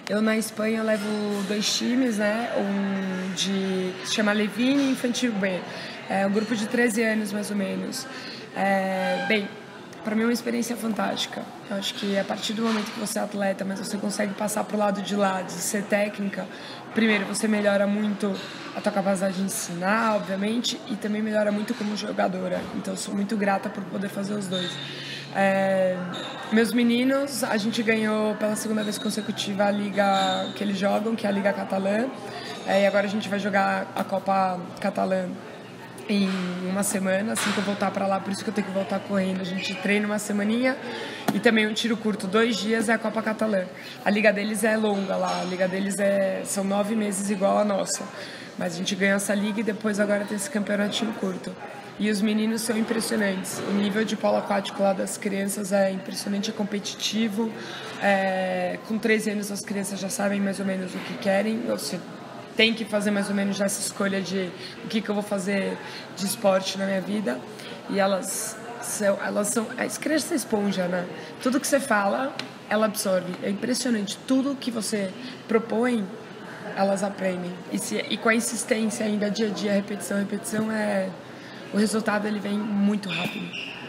Eu na Espanha eu levo 2 times, né? Que se chama Levine e Infantil B. É um grupo de 13 anos, mais ou menos. Bem, para mim é uma experiência fantástica. Eu acho que a partir do momento que você é atleta, mas você consegue passar pro lado de lá, de ser técnica, primeiro você melhora muito a tua capacidade de ensinar, obviamente, e também melhora muito como jogadora. Então eu sou muito grata por poder fazer os dois. Meus meninos, a gente ganhou pela segunda vez consecutiva a liga que eles jogam, que é a Liga Catalã. E agora a gente vai jogar a Copa Catalã em uma semana, assim que eu voltar para lá, por isso que eu tenho que voltar correndo. A gente treina uma semaninha e também um tiro curto, 2 dias é a Copa Catalã. A liga deles é longa lá, a liga deles são 9 meses igual a nossa. Mas a gente ganhou essa liga e depois agora tem esse campeonatinho curto. E os meninos são impressionantes. O nível de polo aquático lá das crianças é impressionante, é competitivo. Com 13 anos as crianças já sabem mais ou menos o que querem. Você tem que fazer mais ou menos já essa escolha de o que eu vou fazer de esporte na minha vida. E elas são... As crianças são esponja, né? Tudo que você fala, ela absorve. É impressionante. Tudo que você propõe, elas aprendem. E com a insistência ainda, dia a dia, repetição, o resultado ele vem muito rápido.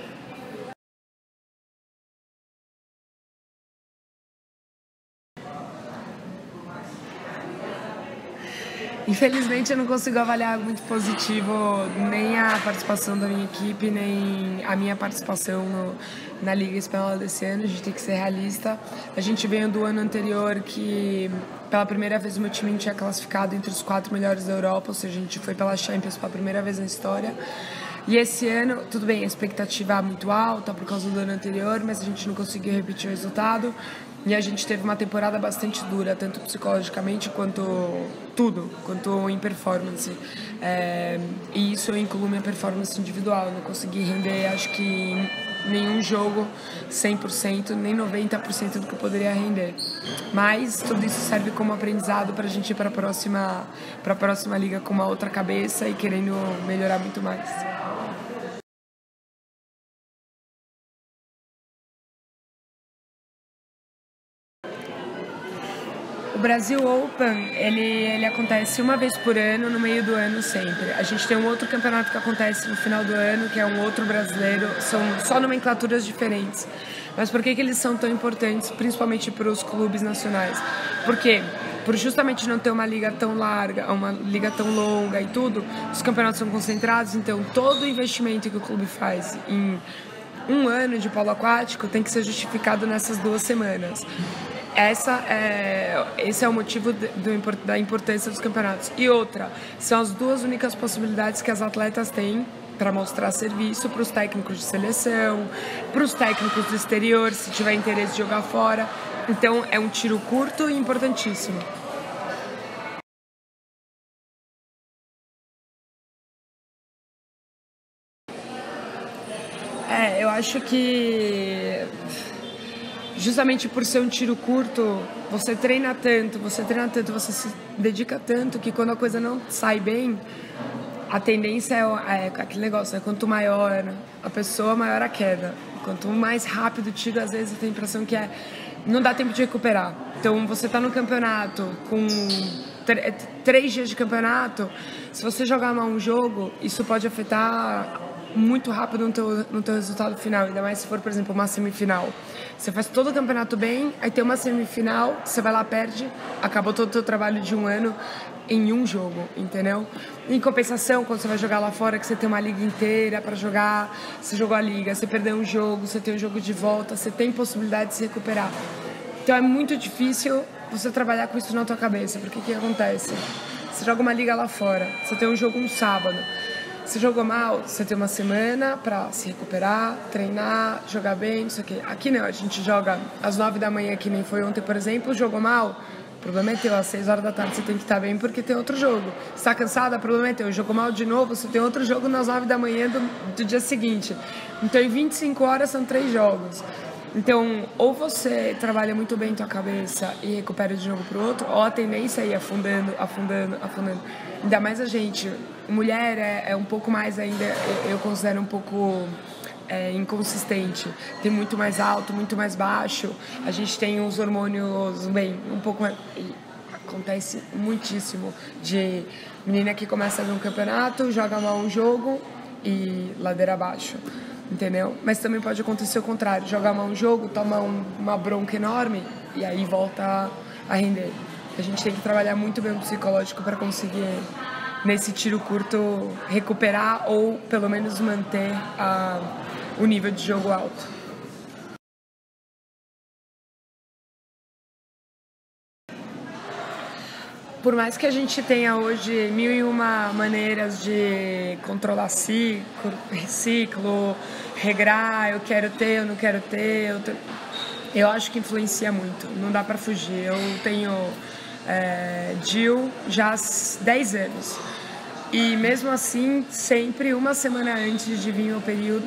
Infelizmente eu não consigo avaliar muito positivo nem a participação da minha equipe, nem a minha participação na Liga Espanhola desse ano. A gente tem que ser realista. A gente veio do ano anterior que pela primeira vez o meu time tinha classificado entre os 4 melhores da Europa, ou seja, a gente foi pela Champions pela primeira vez na história. E esse ano, tudo bem, a expectativa é muito alta por causa do ano anterior, mas a gente não conseguiu repetir o resultado. E a gente teve uma temporada bastante dura, tanto psicologicamente quanto em performance. E isso eu incluo minha performance individual. Eu não consegui render, acho que nenhum jogo 100%, nem 90% do que eu poderia render. Mas tudo isso serve como aprendizado para a gente ir para a próxima liga com uma outra cabeça e querendo melhorar muito mais. O Brasil Open, ele acontece uma vez por ano, no meio do ano sempre. A gente tem um outro campeonato que acontece no final do ano, que é um outro brasileiro, são só nomenclaturas diferentes. Mas por que eles são tão importantes, principalmente para os clubes nacionais? Por quê? Por justamente não ter uma liga tão larga, uma liga tão longa e tudo, os campeonatos são concentrados, então todo o investimento que o clube faz em um ano de polo aquático tem que ser justificado nessas 2 semanas. Esse é o motivo da importância dos campeonatos. E outra, são as 2 únicas possibilidades que as atletas têm para mostrar serviço para os técnicos de seleção, para os técnicos do exterior, se tiver interesse de jogar fora. Então é um tiro curto e importantíssimo. Eu acho que justamente por ser um tiro curto, você treina tanto, você se dedica tanto que quando a coisa não sai bem, a tendência é aquele negócio, quanto maior a pessoa, maior a queda. Quanto mais rápido o tiro, às vezes eu tenho a impressão que não dá tempo de recuperar. Então você tá no campeonato com 3 dias de campeonato, se você jogar mal um jogo, isso pode afetar muito rápido no teu resultado final, ainda mais se for, por exemplo, uma semifinal. Você faz todo o campeonato bem, aí tem uma semifinal, você vai lá, perde, acabou todo o teu trabalho de um ano em um jogo, entendeu? Em compensação, quando você vai jogar lá fora, que você tem uma liga inteira para jogar, você jogou a liga, você perdeu um jogo, você tem um jogo de volta, você tem possibilidade de se recuperar. Então é muito difícil você trabalhar com isso na tua cabeça, porque o que acontece? Você joga uma liga lá fora, você tem um jogo um sábado, se jogou mal, você tem uma semana pra se recuperar, treinar, jogar bem, isso aqui. Aqui não, a gente joga às 9 da manhã, que nem foi ontem, por exemplo, jogou mal, o problema é teu, às 6 horas da tarde você tem que estar bem porque tem outro jogo. Você tá cansada, o problema é teu, jogou mal de novo, você tem outro jogo nas 9 da manhã do dia seguinte. Então em 25 horas são 3 jogos. Então, ou você trabalha muito bem tua cabeça e recupera de novo pro outro, ou a tendência é ir afundando. Ainda mais a gente, mulher é um pouco mais ainda, eu considero um pouco inconsistente. Tem muito mais alto, muito mais baixo. A gente tem os hormônios, bem, um pouco mais... Acontece muitíssimo de menina que começa a ver um campeonato, joga mal um jogo e ladeira abaixo, entendeu? Mas também pode acontecer o contrário, jogar mal um jogo, toma uma bronca enorme e aí volta a render. A gente tem que trabalhar muito bem o psicológico para conseguir, nesse tiro curto, recuperar ou pelo menos manter o nível de jogo alto. Por mais que a gente tenha hoje 1001 maneiras de controlar ciclo, regrar, eu quero ter, eu não quero ter, eu acho que influencia muito, não dá pra fugir. Eu tenho DIU já há 10 anos e mesmo assim, sempre uma semana antes de vir o período,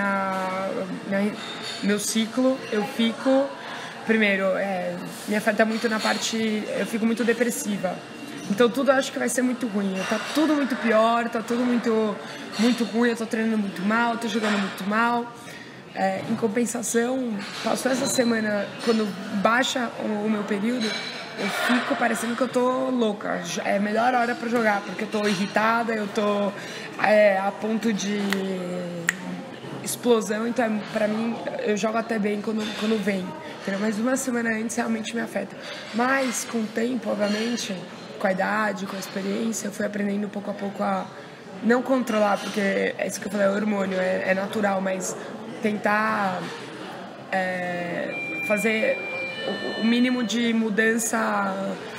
meu ciclo, eu fico... Primeiro, me afeta muito na parte... Eu fico muito depressiva. Então, tudo eu acho que vai ser muito ruim. Tá tudo muito pior, tá tudo muito, muito ruim. Eu tô treinando muito mal, tô jogando muito mal. Em compensação, passou essa semana, quando baixa o meu período, eu fico parecendo que eu tô louca. É a melhor hora pra jogar, porque eu tô irritada, eu tô a ponto de... explosão, então pra mim eu jogo até bem quando vem, entendeu? Mas uma semana antes realmente me afeta. Mas com o tempo, obviamente, com a idade, com a experiência, eu fui aprendendo pouco a pouco a não controlar, porque é isso que eu falei, é hormônio, é natural, mas tentar fazer o mínimo de mudança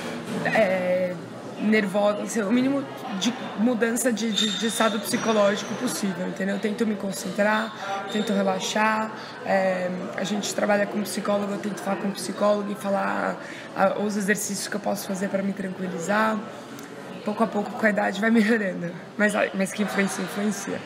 nervosa, assim, o mínimo de mudança de estado psicológico possível, entendeu? Eu tento me concentrar, tento relaxar, a gente trabalha com psicólogo, eu tento falar com psicólogo e falar os exercícios que eu posso fazer para me tranquilizar. Pouco a pouco, com a idade, vai melhorando, mas que influencia.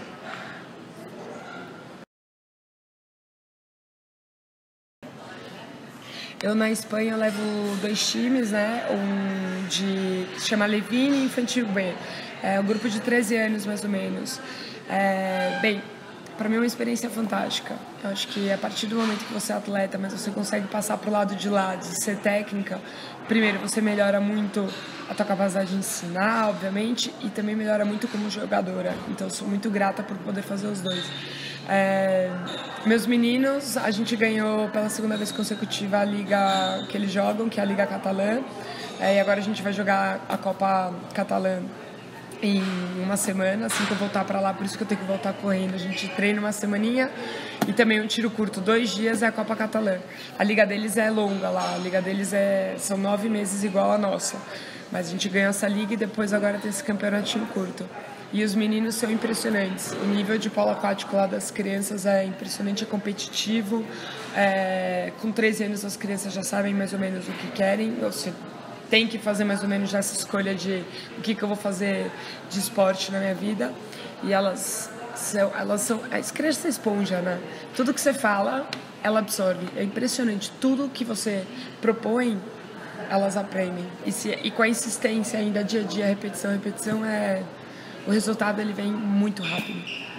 Eu na Espanha eu levo 2 times, né? Que se chama Levine Infantil B. É um grupo de 13 anos, mais ou menos. Bem, para mim é uma experiência fantástica. Eu acho que a partir do momento que você é atleta, mas você consegue passar pro lado de lá, de ser técnica, primeiro você melhora muito a tua capacidade de ensinar, obviamente, e também melhora muito como jogadora. Então eu sou muito grata por poder fazer os dois. Meus meninos, a gente ganhou pela segunda vez consecutiva a liga que eles jogam, que é a Liga Catalã, e agora a gente vai jogar a Copa Catalã em uma semana, assim que eu voltar para lá, por isso que eu tenho que voltar correndo. A gente treina uma semaninha e também um tiro curto, 2 dias é a Copa Catalã. A liga deles é longa lá, a liga deles são 9 meses igual a nossa, mas a gente ganhou essa liga e depois agora tem esse campeonatinho curto. E os meninos são impressionantes. O nível de polo aquático lá das crianças é impressionante, é competitivo. Com 13 anos as crianças já sabem mais ou menos o que querem. Você tem que fazer mais ou menos essa escolha de o que eu vou fazer de esporte na minha vida. E elas são... As crianças são esponja, né? Tudo que você fala, ela absorve. É impressionante. Tudo que você propõe, elas aprendem. E com a insistência ainda, dia a dia, repetição, o resultado ele vem muito rápido.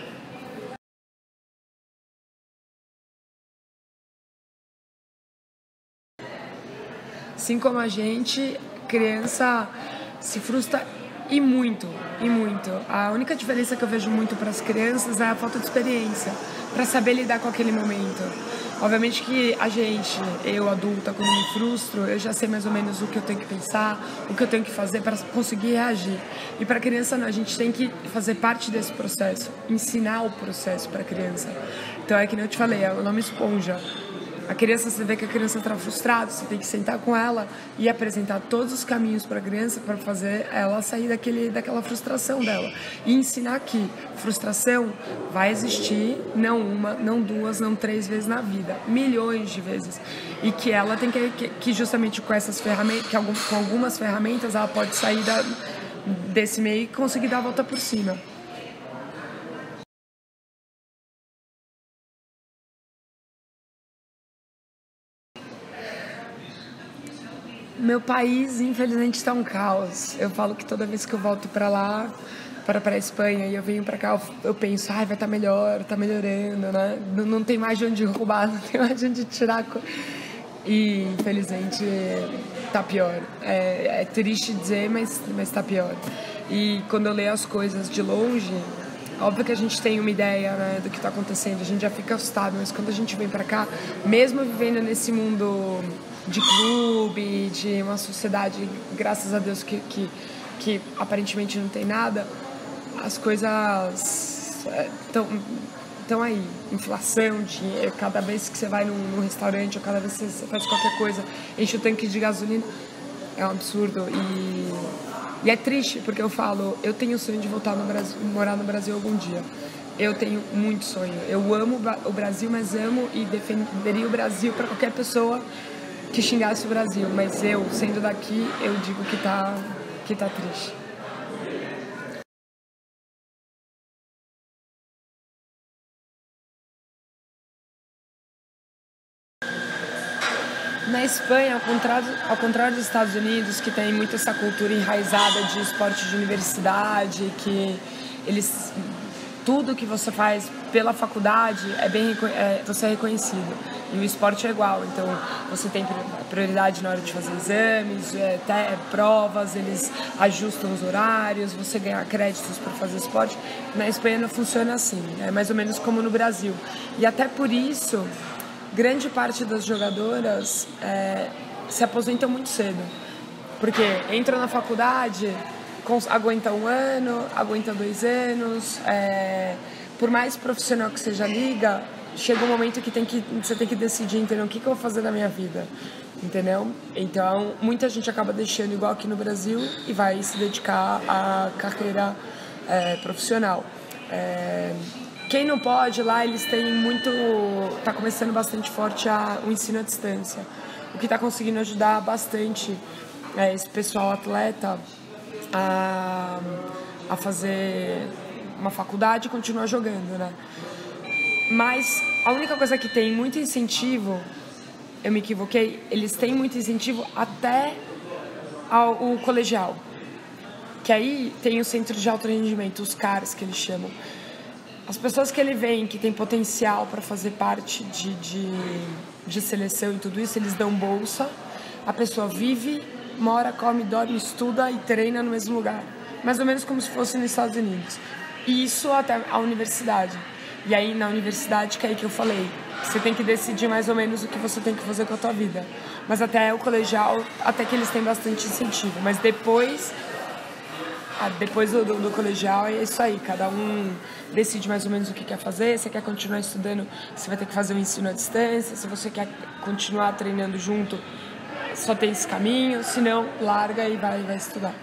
Assim como a gente, criança se frustra e muito, e muito. A única diferença que eu vejo muito para as crianças é a falta de experiência, para saber lidar com aquele momento. Obviamente que a gente, eu adulta, quando me frustro, eu já sei mais ou menos o que eu tenho que pensar, o que eu tenho que fazer para conseguir reagir. E para a criança não, a gente tem que fazer parte desse processo, ensinar o processo para a criança. Então é que nem eu te falei, é o nome esponja. A criança, você vê que a criança está frustrada, você tem que sentar com ela e apresentar todos os caminhos para a criança para fazer ela sair daquela frustração dela. E ensinar que frustração vai existir não uma, não duas, não 3 vezes na vida, milhões de vezes. E que ela tem que justamente com essas ferramentas, com algumas ferramentas, ela pode sair desse meio e conseguir dar a volta por cima. Meu país, infelizmente, está um caos. Eu falo que toda vez que eu volto para lá, para a Espanha e eu venho para cá, eu penso, vai estar melhor, tá melhorando, né? Não tem mais de onde roubar, não tem mais de onde tirar. E, infelizmente, tá pior. É triste dizer, mas tá pior. E quando eu leio as coisas de longe, óbvio que a gente tem uma ideia, né, do que está acontecendo, a gente já fica assustado, mas quando a gente vem para cá, mesmo vivendo nesse mundo de clube, de uma sociedade, graças a Deus, que aparentemente não tem nada, as coisas estão aí. Inflação, dinheiro, cada vez que você vai num restaurante ou cada vez que você faz qualquer coisa, enche o tanque de gasolina, é um absurdo. E é triste, porque eu falo, eu tenho o sonho de voltar no Brasil, morar no Brasil algum dia. Eu tenho muito sonho. Eu amo o Brasil, mas amo e defenderia o Brasil para qualquer pessoa que xingasse o Brasil. Mas eu, sendo daqui, eu digo que tá triste. Na Espanha, ao contrário dos Estados Unidos, que tem muito essa cultura enraizada de esporte de universidade, que tudo que você faz pela faculdade você é reconhecido. E o esporte é igual, então você tem prioridade na hora de fazer exames, até provas, eles ajustam os horários, você ganha créditos para fazer esporte. Na Espanha não funciona assim, é mais ou menos como no Brasil. E até por isso, grande parte das jogadoras se aposentam muito cedo, porque entram na faculdade, aguenta 1 ano, aguenta 2 anos, por mais profissional que seja a liga, chega um momento que você tem que decidir, entendeu? O que eu vou fazer na minha vida, entendeu? Então, muita gente acaba deixando igual aqui no Brasil e vai se dedicar à carreira profissional. Quem não pode, lá eles têm muito... Tá começando bastante forte o ensino à distância, o que está conseguindo ajudar bastante esse pessoal atleta a fazer uma faculdade e continuar jogando, né? Mas a única coisa que tem muito incentivo, eu me equivoquei, eles têm muito incentivo até o colegial, que aí tem o centro de alto rendimento, os CARs que eles chamam. As pessoas que ele vem, que tem potencial para fazer parte de seleção e tudo isso, eles dão bolsa, a pessoa vive, mora, come, dorme, estuda e treina no mesmo lugar, mais ou menos como se fosse nos Estados Unidos. E isso até a universidade. E aí na universidade, que é aí que eu falei, você tem que decidir mais ou menos o que você tem que fazer com a tua vida. Mas até o colegial, até que eles têm bastante incentivo. Mas depois do colegial é isso aí, cada um decide mais ou menos o que quer fazer. Se quer continuar estudando, você vai ter que fazer o ensino à distância. Se você quer continuar treinando junto, só tem esse caminho. Se não, larga e vai estudar.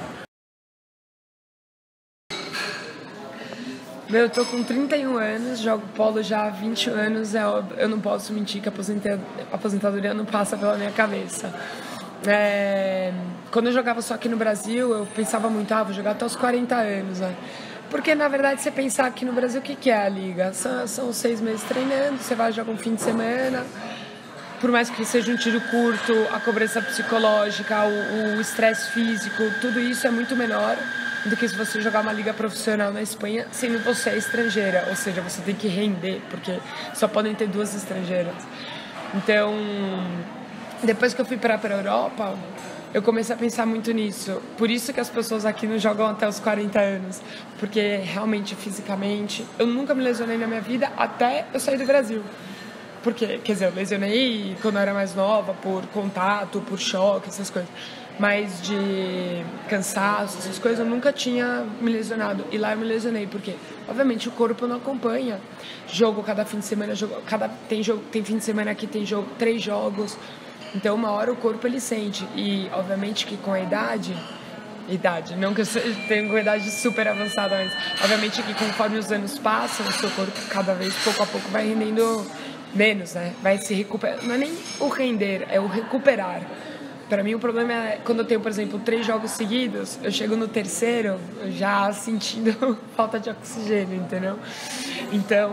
Eu tô com 31 anos, jogo polo já há 20 anos, eu não posso mentir que a aposentadoria não passa pela minha cabeça. Quando eu jogava só aqui no Brasil, eu pensava muito, vou jogar até os 40 anos, né? Porque, na verdade, você pensar aqui no Brasil, o que é a liga? São 6 meses treinando, você vai jogar um fim de semana, por mais que seja um tiro curto, a cobrança psicológica, o estresse físico, tudo isso é muito menor do que se você jogar uma liga profissional na Espanha, sendo você estrangeira, ou seja, você tem que render, porque só podem ter 2 estrangeiras. Então, depois que eu fui para a Europa, eu comecei a pensar muito nisso. Por isso que as pessoas aqui não jogam até os 40 anos, porque realmente, fisicamente, eu nunca me lesionei na minha vida até eu sair do Brasil. Porque, quer dizer, eu lesionei quando eu era mais nova, por contato, por choque, essas coisas. Mas de cansaço, essas coisas, eu nunca tinha me lesionado. E lá eu me lesionei, porque, obviamente, o corpo não acompanha. Jogo cada fim de semana, tem fim de semana aqui, tem 3 jogos. Então, uma hora o corpo ele sente. E, obviamente, que com a idade, não que eu tenha uma idade super avançada, mas, obviamente, que conforme os anos passam, o seu corpo, cada vez, pouco a pouco, vai rendendo menos, né? Vai se recuperar. Não é nem o render, é o recuperar. Para mim, o problema é quando eu tenho, por exemplo, 3 jogos seguidos, eu chego no terceiro já sentindo falta de oxigênio, entendeu? Então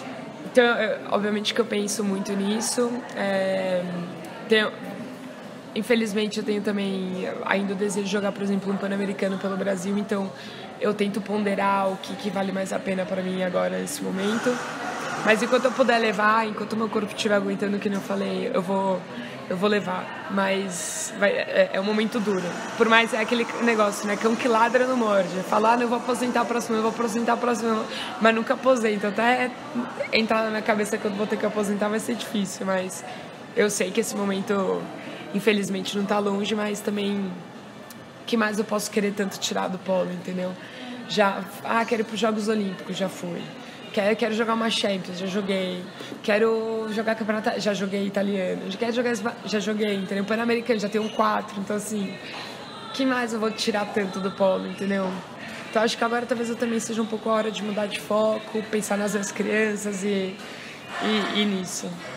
obviamente que eu penso muito nisso. Infelizmente eu tenho também ainda o desejo de jogar, por exemplo, um Pan-Americano pelo Brasil, então eu tento ponderar o que vale mais a pena para mim agora nesse momento. Mas enquanto eu puder levar, enquanto o meu corpo estiver aguentando, que nem eu falei, eu vou levar. Mas é um momento duro. Por mais é aquele negócio, né? Cão que ladra não morde. Falar, eu vou aposentar próximo, eu vou aposentar próximo, mas nunca aposento. Até entrar na minha cabeça que eu vou ter que aposentar vai ser difícil, mas eu sei que esse momento, infelizmente, não tá longe, mas também o que mais eu posso querer tanto tirar do polo, entendeu? Quero ir para os Jogos Olímpicos, já fui. Quero jogar uma Champions, já joguei. Quero jogar campeonato, já joguei italiano. Quero jogar, já joguei, entendeu? Pan-Americano, já tenho 4, então assim, que mais eu vou tirar tanto do polo, entendeu? Então acho que agora talvez eu também seja um pouco a hora de mudar de foco, pensar nas minhas crianças e nisso.